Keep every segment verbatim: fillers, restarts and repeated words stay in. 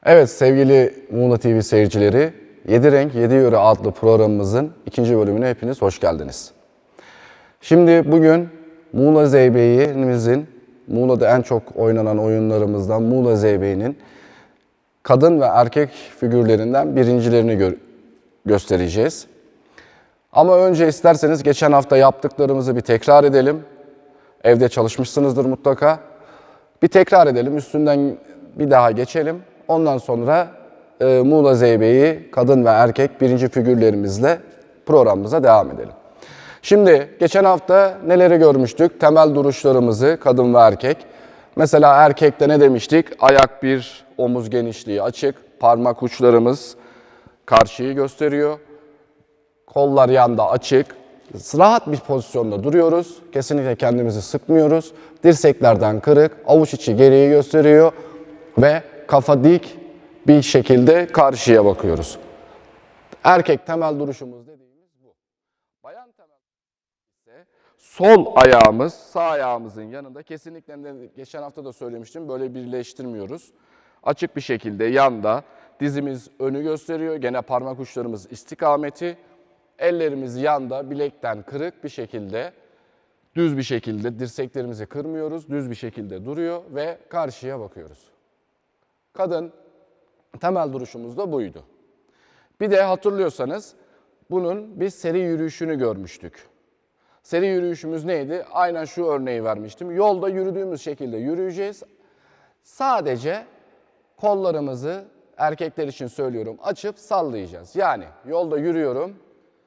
Evet sevgili Muğla T V seyircileri, Yedi Renk Yedi Yöre adlı programımızın ikinci bölümüne hepiniz hoş geldiniz. Şimdi bugün Muğla Zeybeği'mizin, Muğla'da en çok oynanan oyunlarımızdan Muğla Zeybeği'nin kadın ve erkek figürlerinden birincilerini gö göstereceğiz. Ama önce isterseniz geçen hafta yaptıklarımızı bir tekrar edelim. Evde çalışmışsınızdır mutlaka. Bir tekrar edelim, üstünden bir daha geçelim. Ondan sonra e, Muğla Zeybeği kadın ve erkek birinci figürlerimizle programımıza devam edelim. Şimdi geçen hafta neleri görmüştük? Temel duruşlarımızı kadın ve erkek. Mesela erkekte ne demiştik? Ayak bir, omuz genişliği açık, parmak uçlarımız karşıyı gösteriyor. Kollar yanda açık, rahat bir pozisyonda duruyoruz. Kesinlikle kendimizi sıkmıyoruz. Dirseklerden kırık, avuç içi geriyi gösteriyor ve kafa dik bir şekilde karşıya bakıyoruz. Erkek temel duruşumuz dediğimiz bu. Bayan temel ise sol ayağımız sağ ayağımızın yanında, kesinlikle geçen hafta da söylemiştim, böyle birleştirmiyoruz. Açık bir şekilde yanda, dizimiz önü gösteriyor. Gene parmak uçlarımız istikameti. Ellerimiz yanda, bilekten kırık bir şekilde, düz bir şekilde, dirseklerimizi kırmıyoruz, düz bir şekilde duruyor ve karşıya bakıyoruz. Kadın temel duruşumuz da buydu. Bir de hatırlıyorsanız bunun bir seri yürüyüşünü görmüştük. Seri yürüyüşümüz neydi? Aynen şu örneği vermiştim. Yolda yürüdüğümüz şekilde yürüyeceğiz. Sadece kollarımızı, erkekler için söylüyorum, açıp sallayacağız. Yani yolda yürüyorum,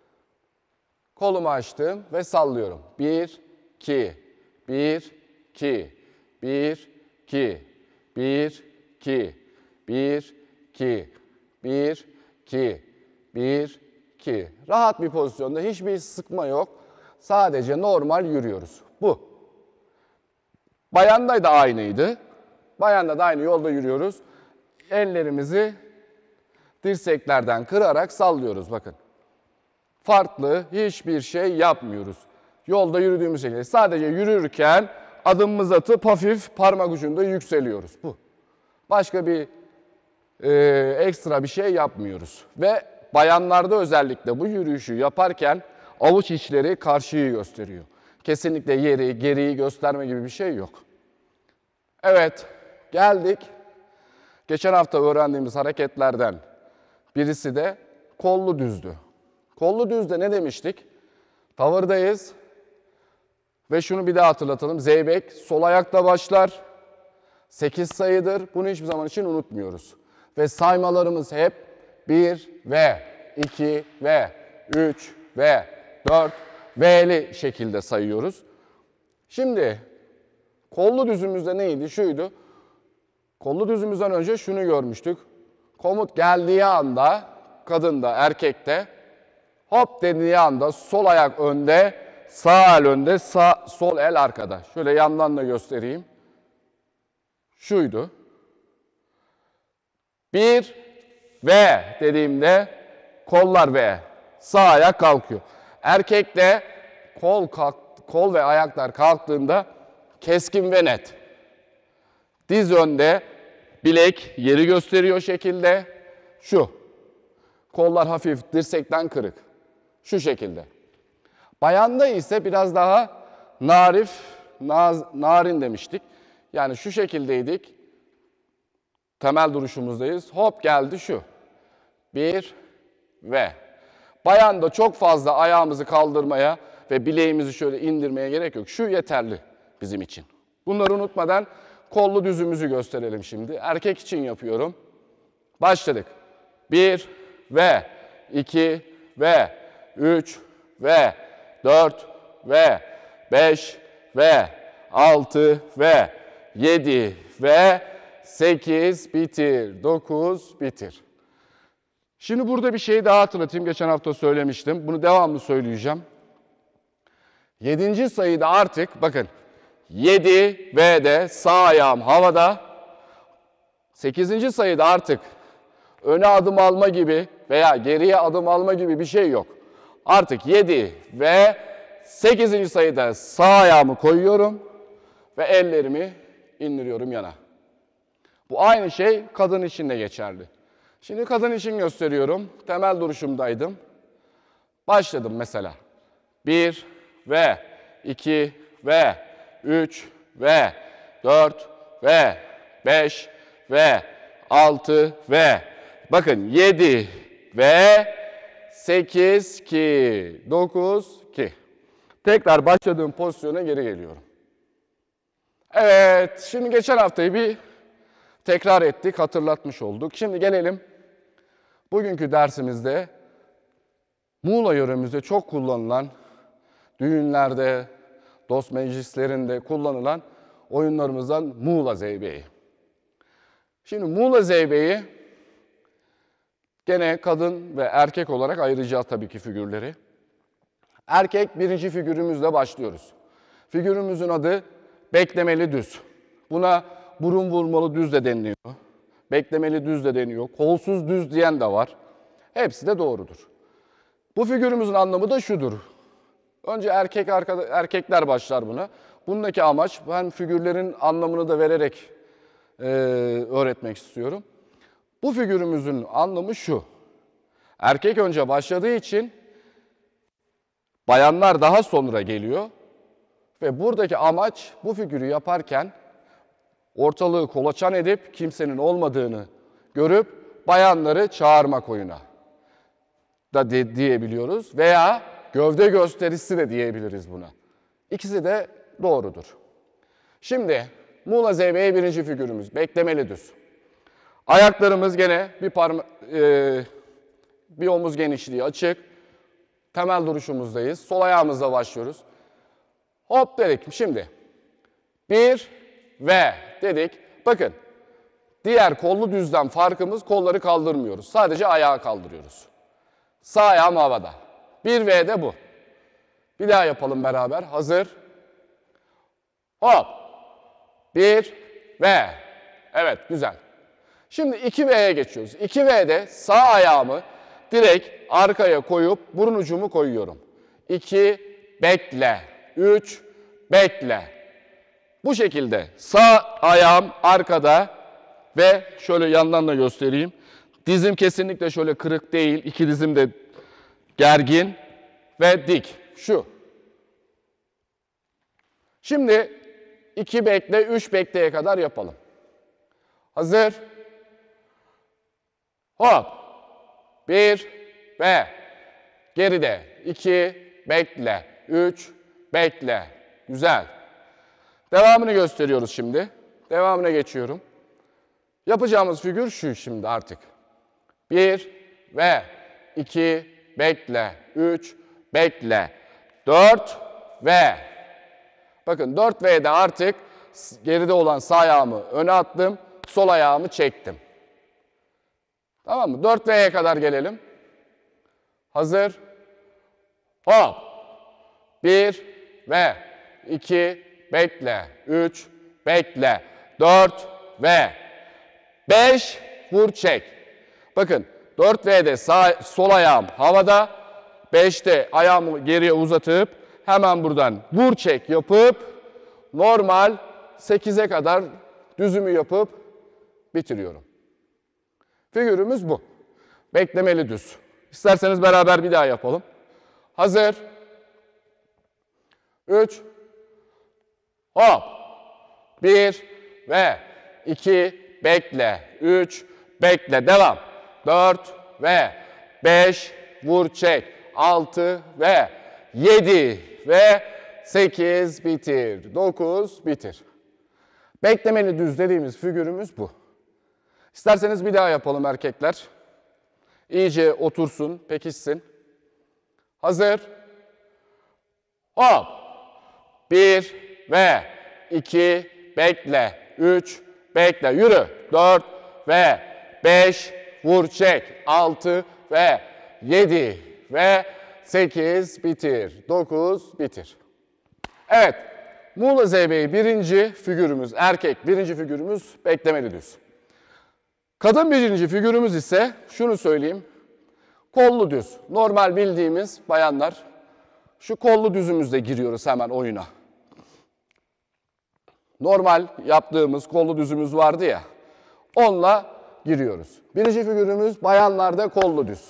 kolumu açtım ve sallıyorum. Bir, iki, bir, iki, bir, iki, bir, iki, bir, iki, bir, iki, bir, iki. Rahat bir pozisyonda, hiçbir sıkma yok. Sadece normal yürüyoruz. Bu. Bayanda da aynıydı. Bayanda da aynı yolda yürüyoruz. Ellerimizi dirseklerden kırarak sallıyoruz bakın. Farklı hiçbir şey yapmıyoruz. Yolda yürüdüğümüz şekilde sadece yürürken adımımızı atıp hafif parmak ucunda yükseliyoruz. Bu. Başka bir e, ekstra bir şey yapmıyoruz. Ve bayanlarda özellikle bu yürüyüşü yaparken avuç içleri karşıyı gösteriyor. Kesinlikle yeri, geriyi gösterme gibi bir şey yok. Evet, geldik. Geçen hafta öğrendiğimiz hareketlerden birisi de kollu düzdü. Kollu düzde ne demiştik? Tavırdayız. Ve şunu bir daha hatırlatalım. Zeybek sol ayakta başlar. sekiz sayıdır. Bunu hiçbir zaman için unutmuyoruz. Ve saymalarımız hep bir ve iki ve üç ve dört ve'li şekilde sayıyoruz. Şimdi kollu düzümüzde neydi? Şuydu. Kollu düzümüzden önce şunu görmüştük. Komut geldiği anda kadında, erkekte hop dediği anda sol ayak önde, sağ el önde, sağ, sol el arkada. Şöyle yandan da göstereyim. Şuydu. Bir ve dediğimde kollar ve sağ ayak kalkıyor. Erkekte kol kalk, kol ve ayaklar kalktığında keskin ve net. Diz önde, bilek yeri gösteriyor şekilde. Şu. Kollar hafif dirsekten kırık. Şu şekilde. Bayanda ise biraz daha narif, naz, narin demiştik. Yani şu şekildeydik. Temel duruşumuzdayız. Hop geldi şu. Bir ve. Bayanda çok fazla ayağımızı kaldırmaya ve bileğimizi şöyle indirmeye gerek yok. Şu yeterli bizim için. Bunları unutmadan kollu düzümüzü gösterelim şimdi. Erkek için yapıyorum. Başladık. Bir ve, iki ve, üç ve, dört ve, beş ve, altı ve, yedi ve, sekiz bitir, dokuz bitir. Şimdi burada bir şey daha hatırlatayım. Geçen hafta söylemiştim. Bunu devamlı söyleyeceğim. Yedinci sayıda artık bakın yedi V'de sağ ayağım havada. Sekizinci sayıda artık öne adım alma gibi veya geriye adım alma gibi bir şey yok. Artık yedi ve sekizinci sayıda sağ ayağımı koyuyorum ve ellerimi indiriyorum yana. Bu aynı şey kadın için de geçerli. Şimdi kadın için gösteriyorum. Temel duruşumdaydım. Başladım mesela. bir ve iki ve üç ve dört ve beş ve altı ve bakın yedi ve sekiz ki dokuz ki. Tekrar başladığım pozisyona geri geliyorum. Evet, şimdi geçen haftayı bir tekrar ettik, hatırlatmış olduk. Şimdi gelelim bugünkü dersimizde Muğla yöremizde çok kullanılan, düğünlerde, dost meclislerinde kullanılan oyunlarımızdan Muğla Zeybeği. Şimdi Muğla Zeybeği gene kadın ve erkek olarak ayıracağız tabii ki figürleri. Erkek birinci figürümüzle başlıyoruz. Figürümüzün adı beklemeli düz. Buna burun vurmalı düz de deniliyor. Beklemeli düz de deniyor. Kolsuz düz diyen de var. Hepsi de doğrudur. Bu figürümüzün anlamı da şudur. Önce erkek arkada, erkekler başlar buna. Bundaki amaç, ben figürlerin anlamını da vererek e, öğretmek istiyorum. Bu figürümüzün anlamı şu. Erkek önce başladığı için bayanlar daha sonra geliyor. Ve buradaki amaç bu figürü yaparken ortalığı kolaçan edip kimsenin olmadığını görüp bayanları çağırmak oyuna da de, diyebiliyoruz. Veya gövde gösterisi de diyebiliriz buna. İkisi de doğrudur. Şimdi Muğla Zeybeği birinci figürümüz. Beklemeli düz. Ayaklarımız gene bir parma e, bir omuz genişliği açık. Temel duruşumuzdayız. Sol ayağımızla başlıyoruz. Hop dedik. Şimdi bir ve dedik. Bakın diğer kollu düzden farkımız kolları kaldırmıyoruz. Sadece ayağı kaldırıyoruz. Sağ ayağım havada. bir ve de bu. Bir daha yapalım beraber. Hazır. Hop. bir ve. Evet, güzel. Şimdi iki ve'ye geçiyoruz. iki ve'de sağ ayağımı direkt arkaya koyup burun ucumu koyuyorum. iki bekle. üç bekle. Bu şekilde sağ ayağım arkada ve şöyle yandan da göstereyim. Dizim kesinlikle şöyle kırık değil. İki dizim de gergin ve dik. Şu. Şimdi iki bekle, üç bekleye kadar yapalım. Hazır. Hop. bir ve geride. iki bekle. üç bekle. Güzel. Devamını gösteriyoruz şimdi. Devamına geçiyorum. Yapacağımız figür şu şimdi artık. bir ve iki bekle. üç bekle. dört ve bakın dört ve'de artık geride olan sağ ayağımı öne attım. Sol ayağımı çektim. Tamam mı? dört ve'ye kadar gelelim. Hazır. Hop. bir ve iki bekle. üç bekle. dört ve beş vur çek. Bakın dört ve'de sağ sol ayağım havada. beşte ayağımı geriye uzatıp hemen buradan vur çek yapıp normal sekize kadar düzümü yapıp bitiriyorum. Figürümüz bu. Beklemeli düz. İsterseniz beraber bir daha yapalım. Hazır. üç. Hop. bir ve iki bekle. üç bekle. Devam. dört ve beş vur çek. altı ve yedi ve sekiz bitir. dokuz bitir. Beklemeli düz dediğimiz figürümüz bu. İsterseniz bir daha yapalım erkekler. İyice otursun, pekişsin. Hazır. Hop. bir ve iki bekle. üç bekle. Yürü. dört ve beş vur çek. altı ve yedi ve sekiz bitir. dokuz bitir. Evet. Muğla Zeybeği birinci figürümüz, erkek birinci figürümüz beklemeli düz. Kadın birinci figürümüz ise şunu söyleyeyim. Kollu düz. Normal bildiğimiz bayanlar şu kollu düzümüzde giriyoruz hemen oyuna. Normal yaptığımız kollu düzümüz vardı ya. Onunla giriyoruz. Birinci figürümüz bayanlarda kollu düz.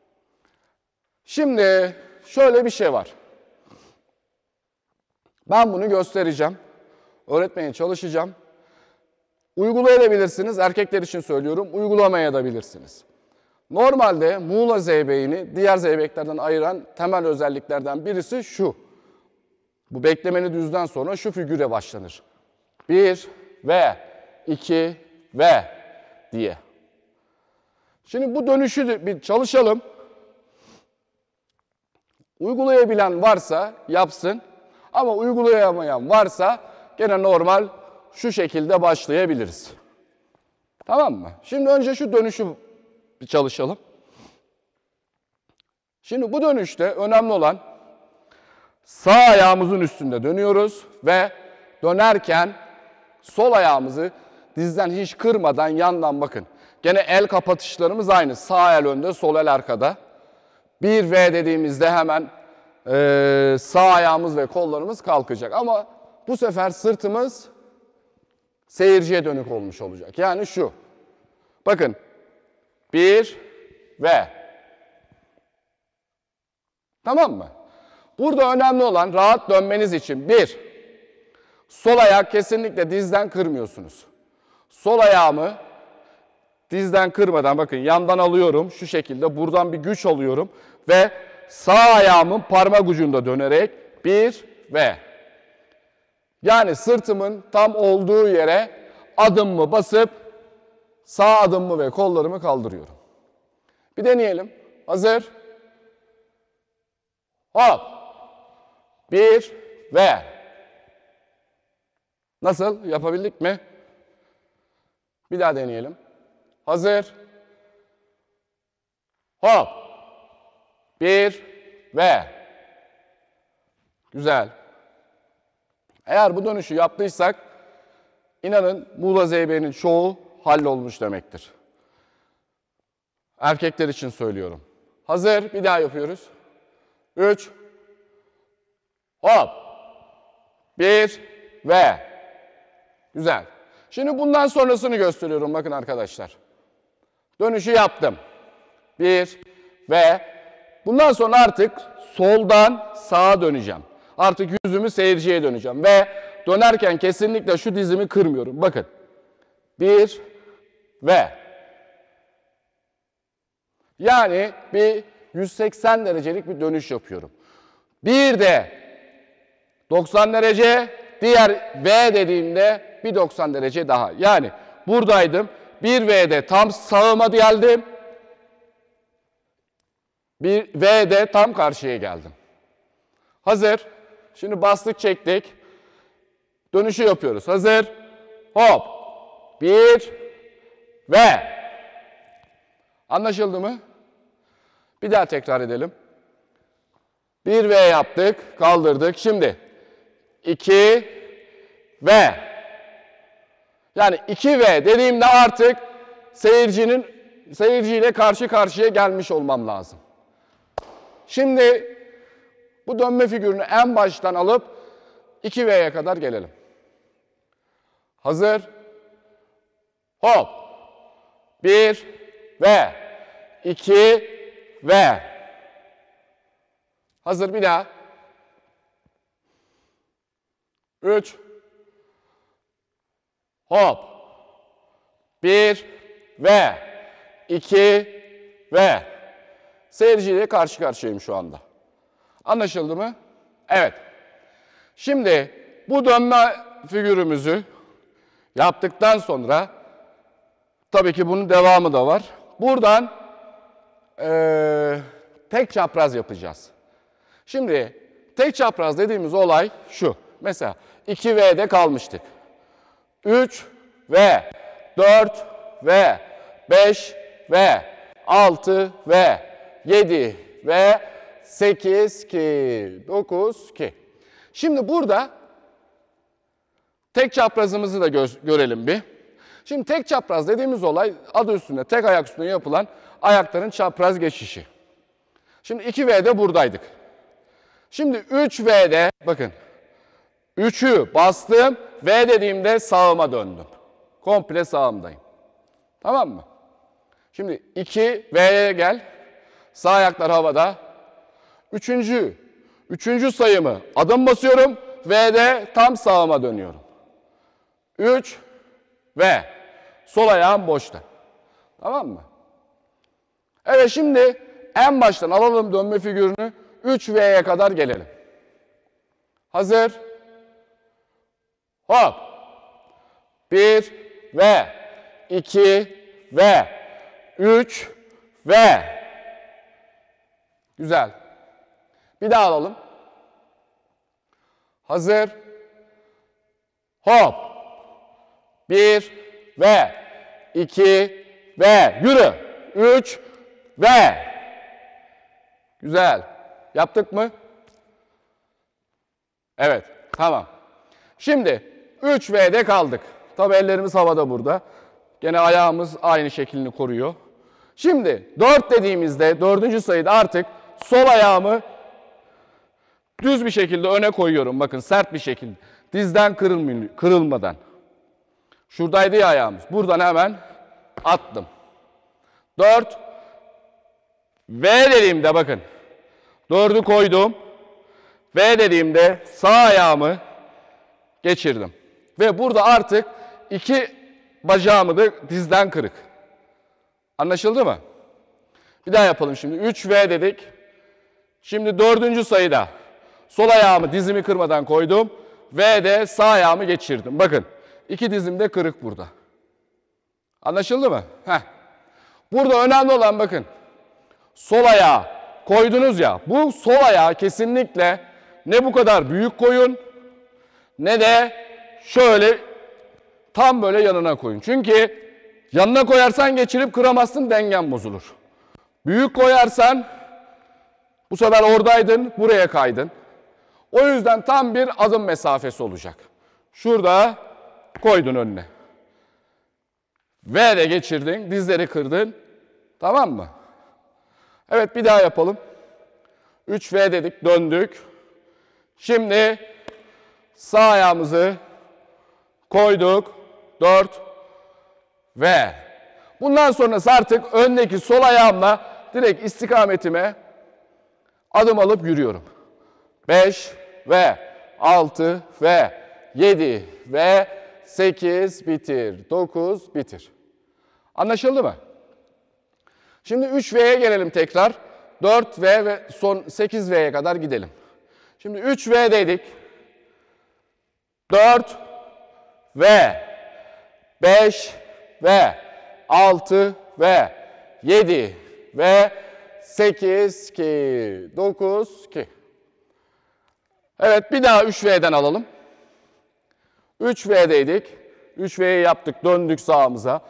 Şimdi şöyle bir şey var. Ben bunu göstereceğim. Öğretmeye çalışacağım. Uygulayabilirsiniz. Erkekler için söylüyorum. Uygulamayabilirsiniz. Normalde Muğla zeybeğini diğer zeybeklerden ayıran temel özelliklerden birisi şu. Bu beklemeli düzden sonra şu figüre başlanır. Bir ve iki ve diye. Şimdi bu dönüşü bir çalışalım. Uygulayabilen varsa yapsın. Ama uygulayamayan varsa gene normal şu şekilde başlayabiliriz. Tamam mı? Şimdi önce şu dönüşü bir çalışalım. Şimdi bu dönüşte önemli olan sağ ayağımızın üstünde dönüyoruz ve dönerken sol ayağımızı dizden hiç kırmadan yandan bakın. Gene el kapatışlarımız aynı. Sağ el önde, sol el arkada. Bir V dediğimizde hemen e, sağ ayağımız ve kollarımız kalkacak. Ama bu sefer sırtımız seyirciye dönük olmuş olacak. Yani şu. Bakın. Bir ve. Tamam mı? Burada önemli olan rahat dönmeniz için bir, sol ayak kesinlikle dizden kırmıyorsunuz. Sol ayağımı dizden kırmadan bakın yandan alıyorum şu şekilde, buradan bir güç alıyorum ve sağ ayağımın parmak ucunda dönerek bir ve. Yani sırtımın tam olduğu yere adımımı basıp sağ adımımı ve kollarımı kaldırıyorum. Bir deneyelim. Hazır. Hop. Bir ve. Nasıl? Yapabildik mi? Bir daha deneyelim. Hazır. Hop. Bir ve. Güzel. Eğer bu dönüşü yaptıysak inanın Muğla zeybeğinin çoğu hallolmuş demektir. Erkekler için söylüyorum. Hazır. Bir daha yapıyoruz. Üç. Hop. Bir ve. Güzel. Şimdi bundan sonrasını gösteriyorum bakın arkadaşlar. Dönüşü yaptım. Bir ve. Bundan sonra artık soldan sağa döneceğim. Artık yüzümü seyirciye döneceğim. Ve dönerken kesinlikle şu dizimi kırmıyorum. Bakın. Bir ve. Yani bir yüz seksen derecelik bir dönüş yapıyorum. Bir de doksan derece, diğer V dediğimde bir doksan derece daha. Yani buradaydım. Bir V'de tam sağıma geldim. Bir V'de tam karşıya geldim. Hazır. Şimdi bastık çektik. Dönüşü yapıyoruz. Hazır. Hop. Bir ve. Anlaşıldı mı? Bir daha tekrar edelim. Bir V yaptık. Kaldırdık. Şimdi iki ve. Yani iki ve dediğimde artık seyircinin seyirciyle karşı karşıya gelmiş olmam lazım. Şimdi bu dönme figürünü en baştan alıp iki V'ye kadar gelelim. Hazır. Hop. Bir ve. iki ve. Hazır bir daha. Üç. Hop. Bir ve. iki ve. Seyirciyle karşı karşıyayım şu anda. Anlaşıldı mı? Evet. Şimdi bu dönme figürümüzü yaptıktan sonra tabii ki bunun devamı da var. Buradan ee, tek çapraz yapacağız. Şimdi tek çapraz dediğimiz olay şu. Mesela iki V'de kalmıştık. üç ve, dört ve, beş ve, altı ve, yedi ve, sekiz ki, dokuz ki. Şimdi burada tek çaprazımızı da gö görelim bir. Şimdi tek çapraz dediğimiz olay adı üstünde, tek ayak üstünde yapılan ayakların çapraz geçişi. Şimdi iki V'de buradaydık. Şimdi üç V'de bakın. üçü bastım. V dediğimde sağıma döndüm. Komple sağımdayım. Tamam mı? Şimdi iki V'ye gel. Sağ ayaklar havada. Üçüncü. Üçüncü sayımı adım basıyorum. V'de tam sağıma dönüyorum. üç V. Sol ayağım boşta. Tamam mı? Evet, şimdi en baştan alalım dönme figürünü. üç V'ye kadar gelelim. Hazır. Hop. bir V. iki V. üç V. Güzel. Bir daha alalım. Hazır. Hop. bir V. iki V. Yürü. üç V. Güzel. Yaptık mı? Evet. Tamam. Şimdi üç V'de kaldık. Tabii ellerimiz havada burada. Gene ayağımız aynı şeklini koruyor. Şimdi dört dediğimizde dördüncü sayıda artık sol ayağımı düz bir şekilde öne koyuyorum. Bakın, sert bir şekilde. Dizden kırılmadan. Şuradaydı ya ayağımız. Buradan hemen attım. dört V dediğimde bakın. dördü koydum. V dediğimde sağ ayağımı geçirdim. Ve burada artık iki bacağımı da dizden kırık. Anlaşıldı mı? Bir daha yapalım şimdi. üç V dedik. Şimdi dördüncü sayıda sol ayağımı dizimi kırmadan koydum. V'de sağ ayağımı geçirdim. Bakın, iki dizim de kırık burada. Anlaşıldı mı? Heh. Burada önemli olan bakın. Sol ayağı koydunuz ya. Bu sol ayağı kesinlikle ne bu kadar büyük koyun ne de şöyle tam böyle yanına koyun. Çünkü yanına koyarsan geçirip kıramazsın, dengen bozulur. Büyük koyarsan bu sefer oradaydın, buraya kaydın. O yüzden tam bir adım mesafesi olacak. Şurada koydun önüne. V de geçirdin, dizleri kırdın. Tamam mı? Evet, bir daha yapalım. üç V dedik, döndük. Şimdi sağ ayağımızı koyduk. dört V. Bundan sonrası artık öndeki sol ayağımla direkt istikametime adım alıp yürüyorum. beş V, altı V, yedi V, sekiz bitir, dokuz bitir. Anlaşıldı mı? Şimdi üç V'ye gelelim tekrar. dört V ve son sekiz V'ye kadar gidelim. Şimdi üç V dedik. dört V, beş V, altı V, yedi V, sekiz ki, dokuz ki. Evet, bir daha üç V'den alalım. üç V'deydik. üç V'yi yaptık, döndük sağımıza.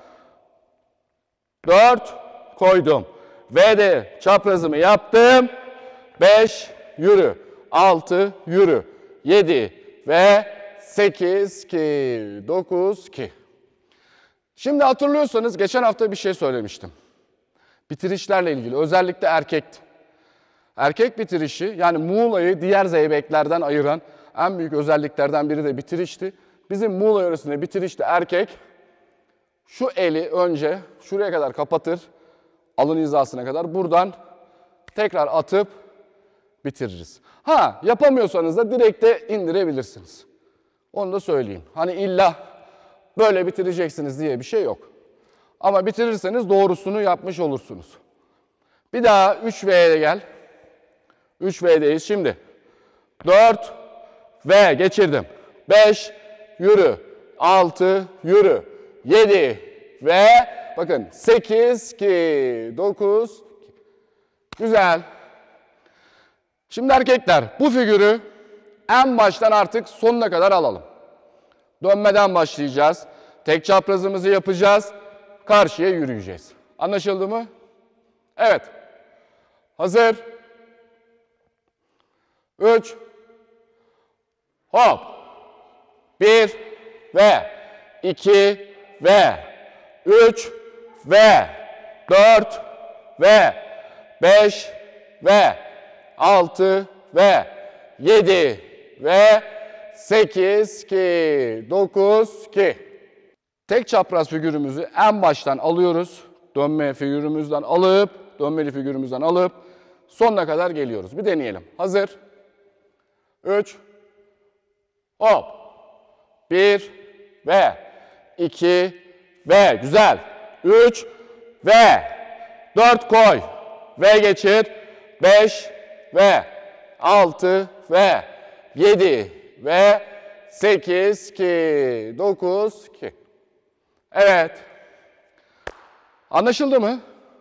dört koydum. V'de çaprazımı yaptım. beş yürü. altı yürü. yedi ve sekiz ki, dokuz ki. Şimdi hatırlıyorsanız geçen hafta bir şey söylemiştim. Bitirişlerle ilgili, özellikle erkek. Erkek bitirişi, yani Muğla'yı diğer zeybeklerden ayıran en büyük özelliklerden biri de bitirişti. Bizim Muğla yöresinde bitirişte erkek şu eli önce şuraya kadar kapatır, alın hizasına kadar, buradan tekrar atıp bitiririz. Ha, yapamıyorsanız da direkt de indirebilirsiniz. Onu da söyleyeyim. Hani illa böyle bitireceksiniz diye bir şey yok. Ama bitirirseniz doğrusunu yapmış olursunuz. Bir daha üç V'ye gel. üç V'deyiz şimdi. dört V geçirdim. beş yürü. altı yürü. yedi ve bakın sekiz ki, dokuz. Güzel. Şimdi erkekler, bu figürü en baştan artık sonuna kadar alalım. Dönmeden başlayacağız. Tek çaprazımızı yapacağız. Karşıya yürüyeceğiz. Anlaşıldı mı? Evet. Hazır. üç. Hop. bir ve iki ve üç ve dört ve beş ve altı ve yedi ve sekiz ki, dokuz ki. tek çapraz figürümüzü en baştan alıyoruz. Dönme figürümüzden alıp, dönmeli figürümüzden alıp sonuna kadar geliyoruz. Bir deneyelim. Hazır. üç. Hop. bir ve iki ve güzel. üç ve dört koy. Ve geçir. beş ve altı ve yedi ve sekiz ki dokuz ki. Evet. Anlaşıldı mı?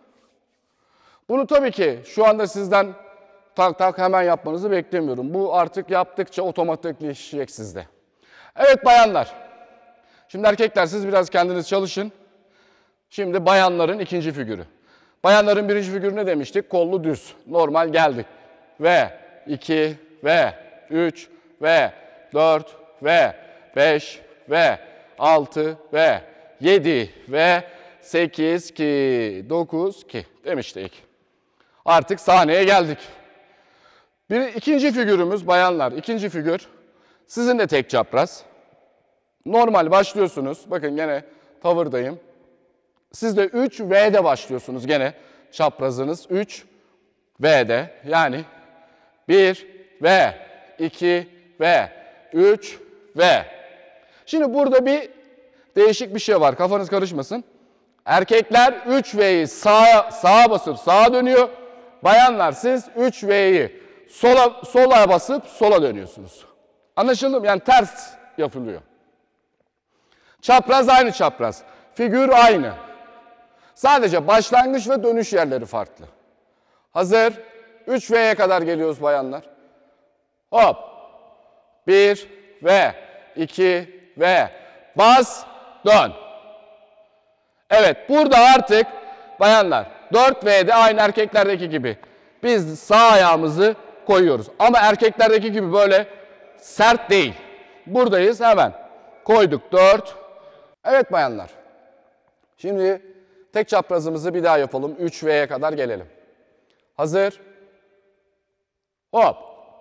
Bunu tabii ki şu anda sizden tak tak hemen yapmanızı beklemiyorum. Bu artık yaptıkça otomatikleşecek sizde. Evet bayanlar. Şimdi erkekler siz biraz kendiniz çalışın. Şimdi bayanların ikinci figürü. Bayanların birinci figürü ne demiştik? Kollu düz. Normal geldik. Ve iki ve üç ve dört ve beş ve altı ve yedi ve sekiz ki dokuz ki demiştik. Artık sahneye geldik. Bir ikinci figürümüz bayanlar. İkinci figür sizin de tek çapraz. Normal başlıyorsunuz. Bakın gene tavırdayım. Siz de üç V'de başlıyorsunuz gene çaprazınız. üç V'de yani bir ve iki ve üç ve. Şimdi burada bir değişik bir şey var. Kafanız karışmasın. Erkekler üç V'yi sağa, sağa basıp sağa dönüyor. Bayanlar siz üç V'yi sola, sola basıp sola dönüyorsunuz. Anlaşıldı mı? Yani ters yapılıyor. Çapraz aynı çapraz. Figür aynı. Sadece başlangıç ve dönüş yerleri farklı. Hazır. üç V'ye kadar geliyoruz bayanlar. Hop. bir ve iki ve bas dön. Evet burada artık bayanlar dört V'de aynı erkeklerdeki gibi biz sağ ayağımızı koyuyoruz. Ama erkeklerdeki gibi böyle sert değil. Buradayız hemen koyduk dört. Evet bayanlar. Şimdi tek çaprazımızı bir daha yapalım. üç V'ye kadar gelelim. Hazır. Hop.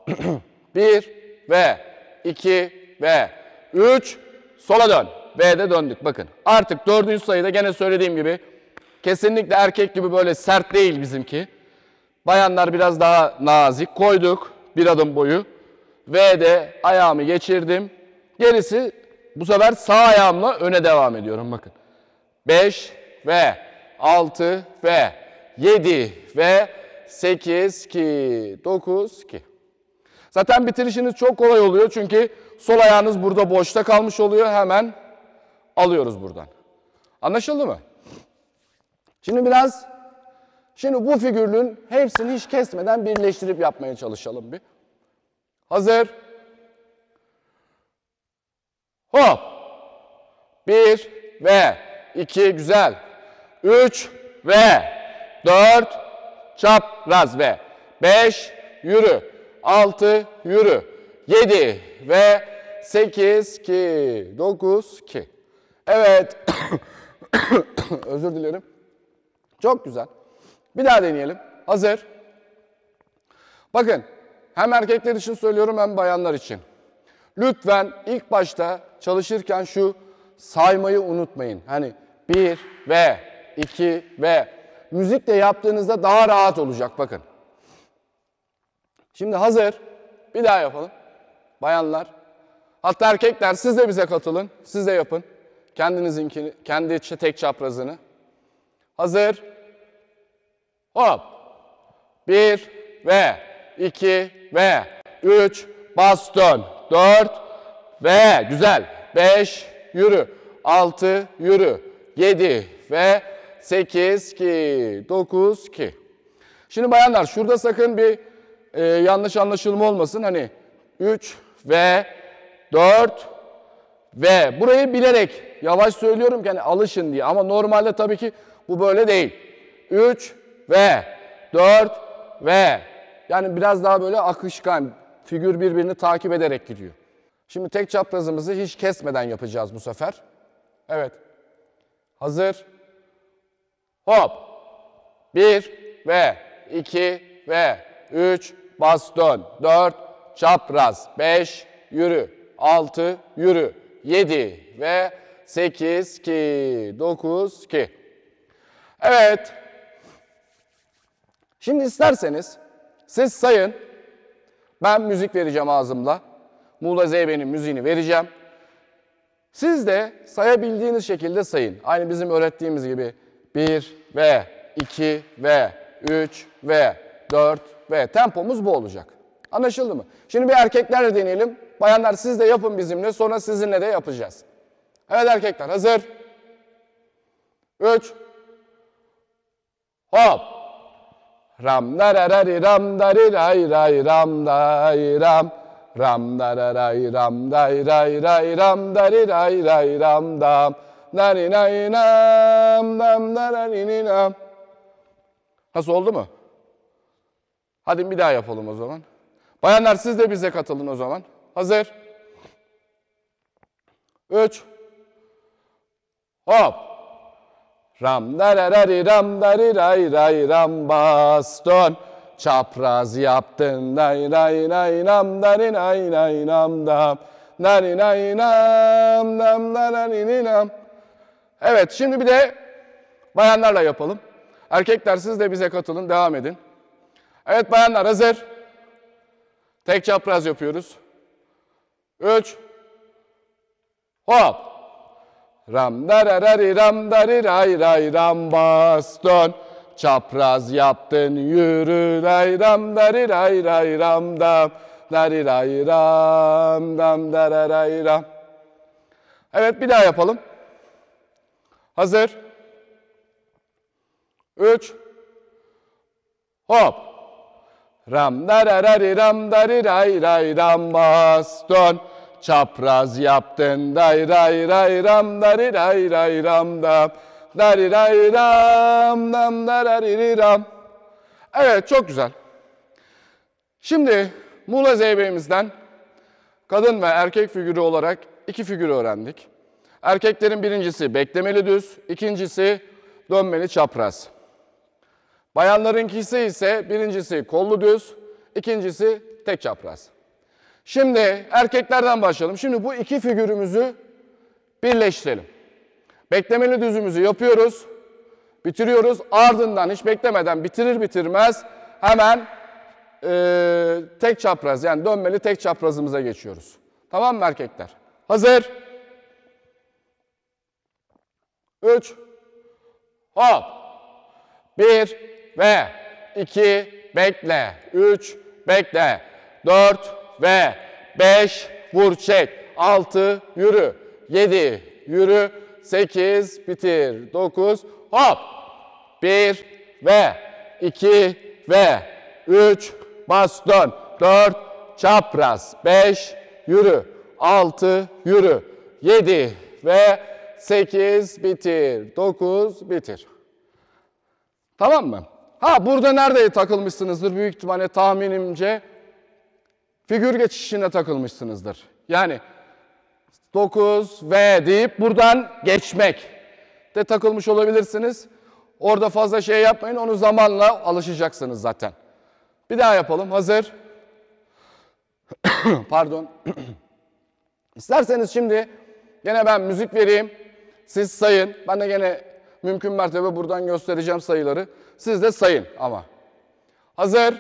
bir ve iki ve üç sola dön. V'de döndük bakın. Artık dördüncü sayıda gene söylediğim gibi kesinlikle erkek gibi böyle sert değil bizimki. Bayanlar biraz daha nazik. Koyduk bir adım boyu. V'de ayağımı geçirdim. Gerisi bu sefer sağ ayağımla öne devam ediyorum bakın. beş ve altı ve yedi ve sekiz ki dokuz ki. Zaten bitirişiniz çok kolay oluyor çünkü sol ayağınız burada boşta kalmış oluyor. Hemen alıyoruz buradan. Anlaşıldı mı? Şimdi biraz, şimdi bu figürün hepsini hiç kesmeden birleştirip yapmaya çalışalım bir. Hazır. Hop. Bir ve iki güzel. Üç ve dört çapraz ve beş yürü. Altı yürü. Yedi ve sekiz ki dokuz ki. Evet. Özür dilerim. Çok güzel. Bir daha deneyelim. Hazır. Bakın hem erkekler için söylüyorum hem bayanlar için. Lütfen ilk başta çalışırken şu saymayı unutmayın. Hani bir ve iki ve müzikle yaptığınızda daha rahat olacak bakın. Şimdi hazır. Bir daha yapalım. Bayanlar. Hatta erkekler siz de bize katılın. Siz de yapın. Kendinizinkini, kendi tek çaprazını. Hazır. Hop. Bir ve iki ve üç bas dön. Dört ve güzel. Beş yürü. Altı yürü. Yedi ve sekiz ki dokuz ki. Şimdi bayanlar şurada sakın bir e, yanlış anlaşılma olmasın. Hani üç ve dört ve burayı bilerek yavaş söylüyorum ki hani alışın diye. Ama normalde tabii ki bu böyle değil. üç ve dört ve yani biraz daha böyle akışkan, figür birbirini takip ederek gidiyor. Şimdi tek çaprazımızı hiç kesmeden yapacağız bu sefer. Evet. Hazır. Hop. bir ve iki ve üç bas dön. dört çapraz. beş yürü. altı yürü. yedi ve sekiz, iki, dokuz, iki. Evet. Şimdi isterseniz siz sayın. Ben müzik vereceğim ağzımla. Muğla Zeybe'nin müziğini vereceğim. Siz de sayabildiğiniz şekilde sayın. Aynı bizim öğrettiğimiz gibi bir ve iki ve üç ve dört ve tempomuz bu olacak. Anlaşıldı mı? Şimdi bir erkeklerle deneyelim. Bayanlar siz de yapın bizimle, sonra sizinle de yapacağız. Evet erkekler hazır. üç. Hop. Ram dararari ram dari ray ray ram day ram. Ram dararay ram day ray ray ram dari ray ray ram dam. Dari ray nam dam darari nam. Nasıl oldu mu? Hadi bir daha yapalım o zaman. Bayanlar siz de bize katılın o zaman. Hazır. üç. Hop. Ram dararari ram dari ray ray ram baston. Çapraz yaptın day ray ray nam dari ray ray nam dam. Dari ray nam dam darari nam. Evet şimdi bir de bayanlarla yapalım. Erkekler siz de bize katılın, devam edin. Evet bayanlar hazır. Tek çapraz yapıyoruz. üç. Hop. Ram dararari ram dari ray ray ram baston. Çapraz yaptın yürü ray ram dari ray ray ram dam. Dari ray ram dam dararay ram. Evet bir daha yapalım. Hazır. üç. Hop. Ram dararari ram dari ray ray ram baston. Çapraz yaptın day ray ray ram dari ray ray ram dam. Dari ray ram dam darari ram. Evet çok güzel. Şimdi Muğla Zeybe'mizden kadın ve erkek figürü olarak iki figür öğrendik. Erkeklerin birincisi beklemeli düz, ikincisi dönmeli çapraz. Bayanlarınkisi ise birincisi kollu düz, ikincisi tek çapraz. Şimdi erkeklerden başlayalım. Şimdi bu iki figürümüzü birleştirelim. Beklemeli düzümüzü yapıyoruz, bitiriyoruz. Ardından hiç beklemeden bitirir bitirmez hemen e, tek çapraz yani dönmeli tek çaprazımıza geçiyoruz. Tamam mı erkekler? Hazır. üç. Hop. bir ve iki bekle. üç bekle. dört ve beş vur çek. altı yürü. yedi yürü. sekiz bitir. dokuz hop. bir ve iki ve üç bas dön. dört çapraz. beş yürü. altı yürü. yedi ve sekiz bitir. dokuz bitir. Tamam mı? Ha burada nerede takılmışsınızdır? Büyük ihtimalle tahminimce figür geçişine takılmışsınızdır. Yani dokuz ve deyip buradan geçmek de takılmış olabilirsiniz. Orada fazla şey yapmayın. Onu zamanla alışacaksınız zaten. Bir daha yapalım. Hazır. Pardon. İsterseniz şimdi gene ben müzik vereyim. Siz sayın. Ben de gene mümkün mertebe buradan göstereceğim sayıları. Siz de sayın ama. Hazır.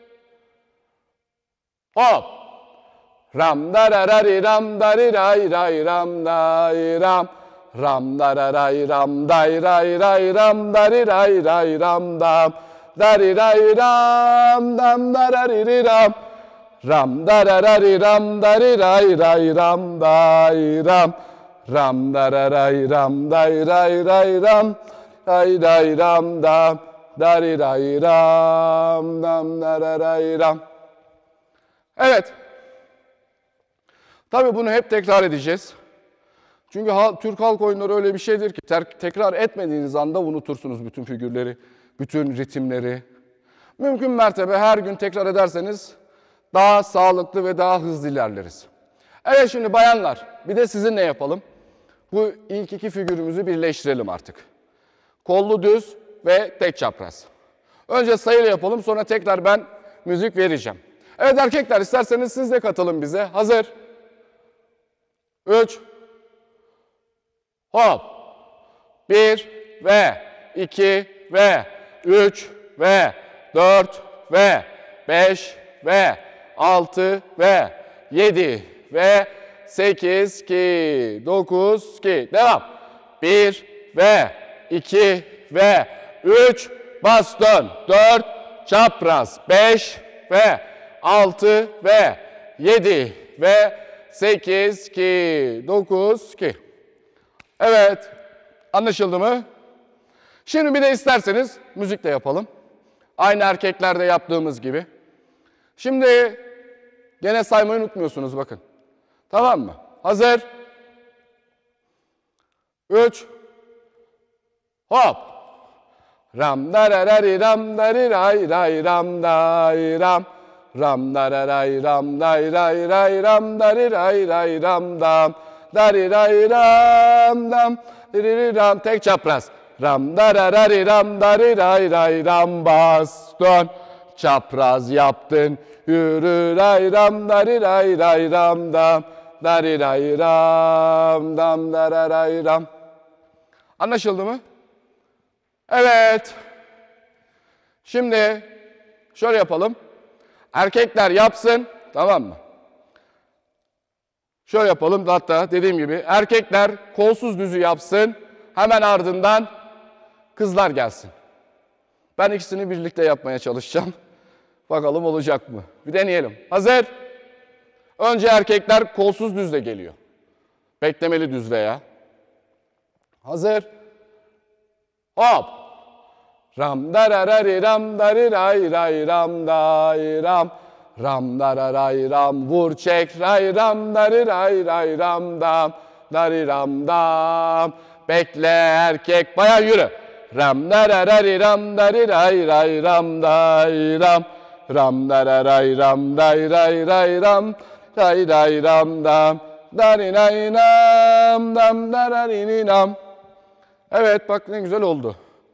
Hop. Ram dararari ram dari ray ray ram day ram. Ram dararay ram day ray ray ram dari ray ray ram dam. Dari ray ram dam darari ram. Ram dararari ram dari ray ray ram day ram. Ram dararay ram day ray ray ram. Ray ray ram dam. Dari ray ram dam dararay ram. Evet. Tabii bunu hep tekrar edeceğiz. Çünkü Türk halk oyunları öyle bir şeydir ki tekrar etmediğiniz anda unutursunuz bütün figürleri, bütün ritimleri. Mümkün mertebe her gün tekrar ederseniz daha sağlıklı ve daha hızlı ilerleriz. Evet şimdi bayanlar bir de sizinle yapalım. Bu ilk iki figürümüzü birleştirelim artık. Kollu düz ve tek çapraz. Önce sayıyla yapalım sonra tekrar ben müzik vereceğim. Evet erkekler isterseniz siz de katılın bize. Hazır. üç. Hop. bir ve iki ve üç ve dört ve beş ve altı ve yedi ve sekiz ki dokuz ki devam. bir ve iki ve üç bas dön. dört çapraz. beş ve altı ve yedi ve sekiz ki dokuz ki. Evet. Anlaşıldı mı? Şimdi bir de isterseniz müzik de yapalım. Aynı erkeklerde yaptığımız gibi. Şimdi gene saymayı unutmuyorsunuz bakın. Tamam mı? Hazır. üç. Hop. Ram dararari ram dari ray ray ram day ram. Ram dararay ram day ray ray ram dari ray ray ram dam. Dari ray ram dam. Diri ram tek çapraz. Ram dararari ram dari ray ray ram bas dön. Çapraz yaptın. Yürü ray ram dari ray ray ram dam. Dari ray ram dam dararay ram. Anlaşıldı mı? Evet. Şimdi şöyle yapalım. Erkekler yapsın. Tamam mı? Şöyle yapalım. Hatta dediğim gibi erkekler kolsuz düzü yapsın. Hemen ardından kızlar gelsin. Ben ikisini birlikte yapmaya çalışacağım. Bakalım olacak mı? Bir deneyelim. Hazır. Önce erkekler kolsuz düzle geliyor. Beklemeli düz veya. Hazır. Hop. Ram dararari ram dari ray ray ram day ram. Ram dararay ram vur çek ray ram dari ray ray ram dam. Dari ram dam. Bekle erkek bayan yürü. Ram dararari ram dari ray ray ram day ram. Ram dararay ram day ray ray ram. Ray ray ram dam. Dari ray ram dam dararini nam. Evet bak ne güzel oldu.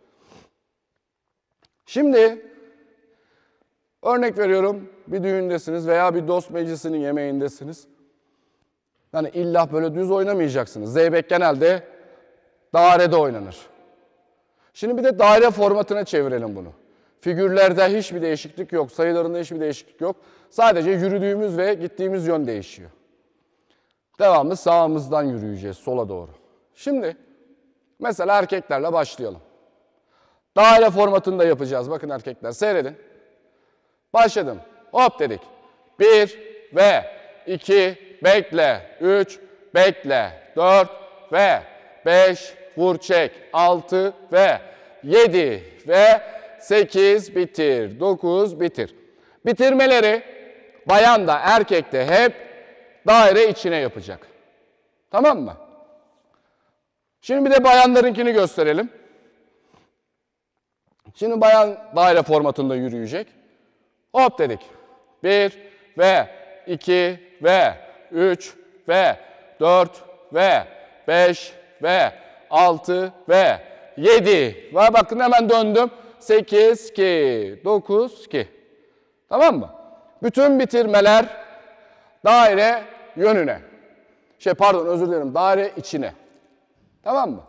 Şimdi örnek veriyorum bir düğündesiniz veya bir dost meclisinin yemeğindesiniz. Yani illa böyle düz oynamayacaksınız. Zeybek genelde dairede oynanır. Şimdi bir de daire formatına çevirelim bunu. Figürlerde hiçbir değişiklik yok. Sayılarında hiçbir değişiklik yok. Sadece yürüdüğümüz ve gittiğimiz yön değişiyor. Devamlı sağımızdan yürüyeceğiz sola doğru. Şimdi mesela erkeklerle başlayalım. Daire formatında yapacağız. Bakın erkekler seyredin. Başladım. Hop dedik. Bir ve iki bekle. Üç bekle. Dört ve beş vur çek. Altı ve yedi ve sekiz bitir. Dokuz bitir. Bitirmeleri bayan da erkek de hep daire içine yapacak. Tamam mı? Şimdi bir de bayanlarınkini gösterelim. Şimdi bayan daire formatında yürüyecek. Hop dedik. Bir ve iki ve üç ve dört ve beş ve altı ve yedi. Ve bakın hemen döndüm. sekiz ki dokuz ki. Tamam mı? Bütün bitirmeler daire yönüne. Şey pardon özür dilerim daire içine. Tamam mı?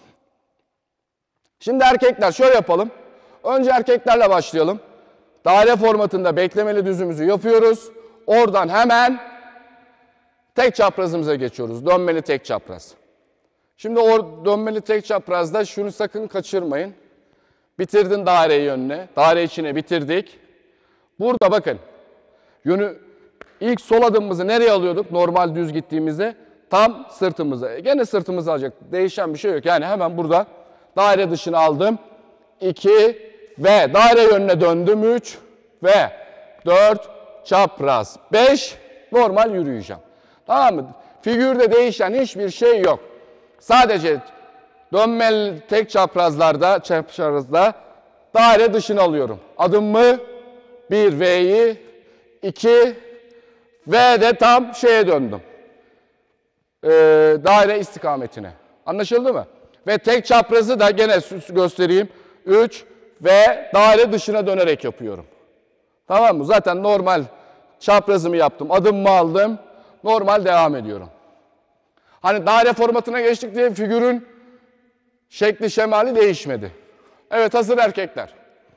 Şimdi erkekler şöyle yapalım. Önce erkeklerle başlayalım. Daire formatında beklemeli düzümüzü yapıyoruz. Oradan hemen tek çaprazımıza geçiyoruz. Dönmeli tek çapraz. Şimdi o dönmeli tek çaprazda şunu sakın kaçırmayın. Bitirdin daire yönüne. Daire içine bitirdik. Burada bakın. Yönü ilk sol adımımızı nereye alıyorduk? Normal düz gittiğimizde tam sırtımıza. Gene sırtımızı alacak. Değişen bir şey yok. Yani hemen burada daire dışına aldım. iki ve daire yönüne döndüm. üç ve dört çapraz. beş normal yürüyeceğim. Tamam mı? Figürde değişen hiçbir şey yok. Sadece dönmeli tek çaprazlarda, çaprazda daire dışına alıyorum. Adımımı bir V'yi iki V de tam şeye döndüm. Ee, daire istikametine. Anlaşıldı mı? Ve tek çaprazı da gene göstereyim. üç ve daire dışına dönerek yapıyorum. Tamam mı? Zaten normal çaprazımı yaptım. Adımımı aldım. Normal devam ediyorum. Hani daire formatına geçtik diye figürün şekli şemali değişmedi. Evet, hazır erkekler.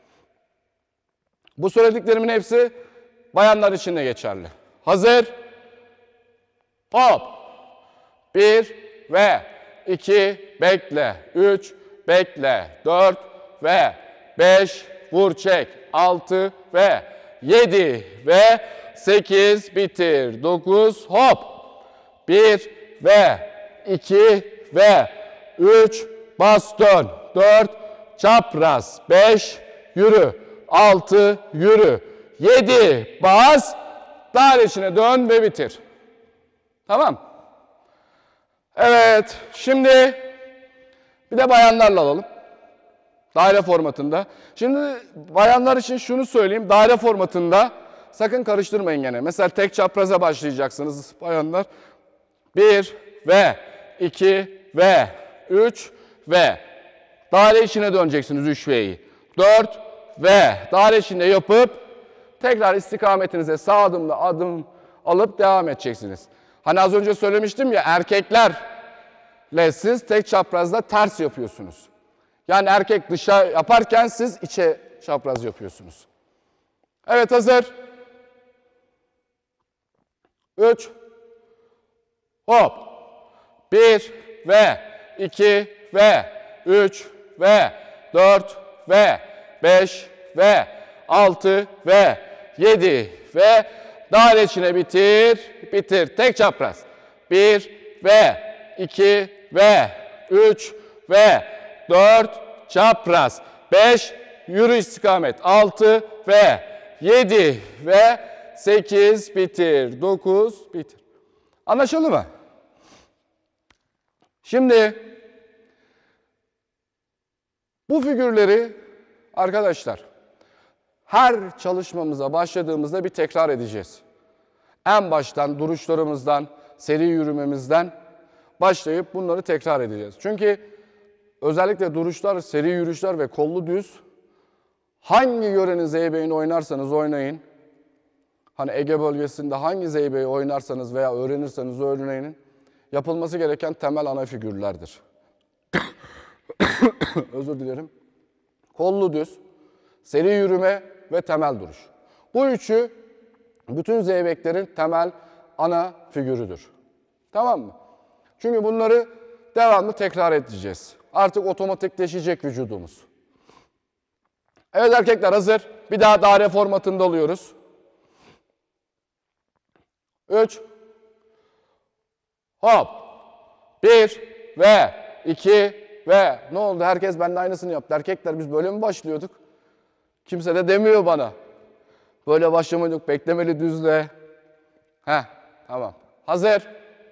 Bu söylediklerimin hepsi bayanlar için de geçerli. Hazır. Hop. Bir ve iki bekle. Üç bekle. Dört ve beş vur çek. Altı ve yedi ve sekiz bitir. Dokuz hop. Bir ve iki ve üç bas dön. Dört çapraz. Beş yürü. Altı yürü. Yedi bas. Daire içine dön ve bitir. Tamam. Evet. Şimdi bir de bayanlarla alalım. Daire formatında. Şimdi bayanlar için şunu söyleyeyim. Daire formatında sakın karıştırmayın gene. Mesela tek çapraza başlayacaksınız bayanlar. Bir ve iki ve üç ve daire içine döneceksiniz üç ve'yi. Dört ve daire içinde yapıp tekrar istikametinize sağ adımla adım alıp devam edeceksiniz. Hani az önce söylemiştim ya, erkeklerle siz tek çaprazda ters yapıyorsunuz. Yani erkek dışa yaparken siz içe çapraz yapıyorsunuz. Evet, hazır. Üç. Hop. Bir ve iki ve üç ve dört ve beş ve altı ve yedi ve daire içine bitir, bitir. Tek çapraz. Bir ve iki ve üç ve dört çapraz. beş yürü istikamet. altı ve yedi ve sekiz bitir. dokuz bitir. Anlaşıldı mı? Şimdi bu figürleri arkadaşlar her çalışmamıza başladığımızda bir tekrar edeceğiz. En baştan duruşlarımızdan, seri yürümemizden başlayıp bunları tekrar edeceğiz. Çünkü özellikle duruşlar, seri yürüyüşler ve kollu düz hangi yörenin zeybeğini oynarsanız oynayın, hani Ege bölgesinde hangi zeybeği oynarsanız veya öğrenirseniz öğrenin, yapılması gereken temel ana figürlerdir. Özür dilerim. Kollu düz, seri yürüme ve temel duruş. Bu üçü bütün zeybeklerin temel ana figürüdür. Tamam mı? Çünkü bunları devamlı tekrar edeceğiz. Artık otomatikleşecek vücudumuz. Evet erkekler, hazır. Bir daha daire formatında alıyoruz. Üç. Hop. Bir ve iki ve ne oldu? Herkes bende aynısını yaptı. Erkekler, biz böyle mi başlıyorduk? Kimse de demiyor bana. Böyle başlamıyorduk. Beklemeli düzle. Heh, tamam. Hazır.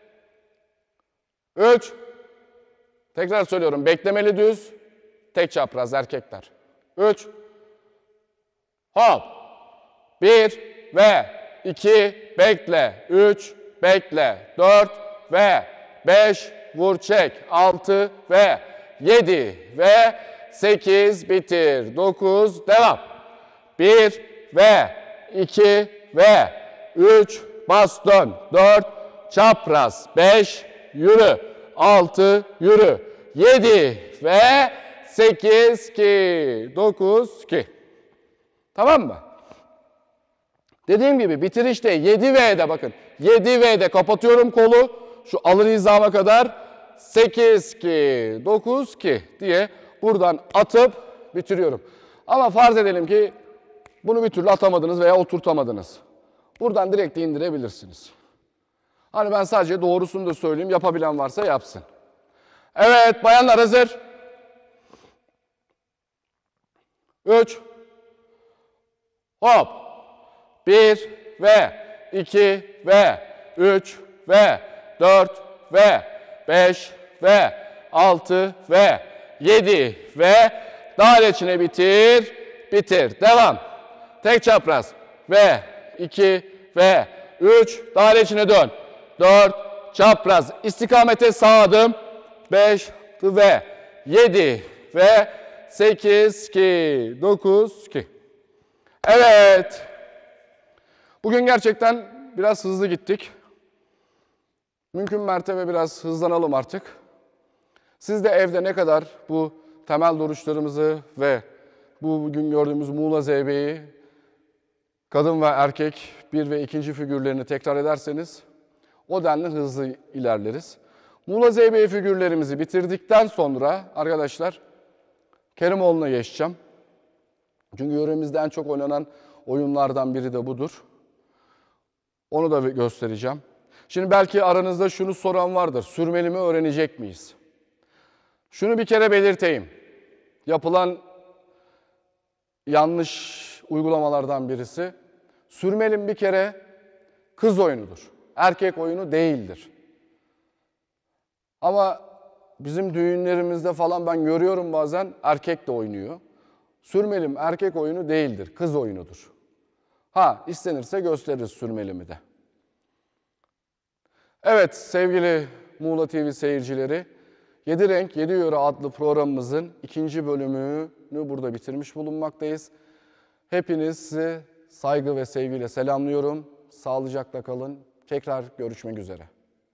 Üç. Tekrar söylüyorum. Beklemeli düz. Tek çapraz erkekler. Üç. Hop. Bir ve iki bekle. Üç bekle. Dört ve beş vur çek. Altı ve yedi ve sekiz bitir. Dokuz devam. Bir ve iki ve üç bas dön. Dört çapraz. Beş yürü. Altı yürü. Yedi ve sekiz ki. Dokuz ki. Tamam mı? Dediğim gibi bitirişte yedi ve'de bakın. yedi ve'de kapatıyorum kolu. Şu alır hizama kadar. sekiz ki. dokuz ki diye buradan atıp bitiriyorum. Ama farz edelim ki bunu bir türlü atamadınız veya oturtamadınız. Buradan direkt indirebilirsiniz. Hani ben sadece doğrusunu da söyleyeyim. Yapabilen varsa yapsın. Evet bayanlar, hazır. Üç. Hop. Bir ve iki ve üç ve dört ve beş ve altı ve yedi ve daire içine bitir. Bitir. Devam. Tek çapraz. Ve iki ve üç daire içine dön. dört çapraz. İstikamete sağ adım. beş ve yedi ve sekiz ki. dokuz ki. Evet. Bugün gerçekten biraz hızlı gittik. Mümkün mertebe biraz hızlanalım artık. Siz de evde ne kadar bu temel duruşlarımızı ve bu bugün gördüğümüz Muğla Zeybe'yi, kadın ve erkek bir ve ikinci figürlerini tekrar ederseniz o denli hızlı ilerleriz. Muğla Zeybe figürlerimizi bitirdikten sonra arkadaşlar Kerimoğlu'na geçeceğim. Çünkü yöremizde en çok oynanan oyunlardan biri de budur. Onu da göstereceğim. Şimdi belki aranızda şunu soran vardır. Sürmeli mi öğrenecek miyiz? Şunu bir kere belirteyim. Yapılan yanlış uygulamalardan birisi. Sürmelim bir kere kız oyunudur. Erkek oyunu değildir. Ama bizim düğünlerimizde falan ben görüyorum bazen erkek de oynuyor. Sürmelim erkek oyunu değildir, kız oyunudur. Ha, istenirse gösteririz sürmelimi de. Evet sevgili Muğla T V seyircileri, Yedi Renk Yedi Yöre adlı programımızın ikinci bölümünü burada bitirmiş bulunmaktayız. Hepinizi saygı ve sevgiyle selamlıyorum. Sağlıcakla kalın. Tekrar görüşmek üzere.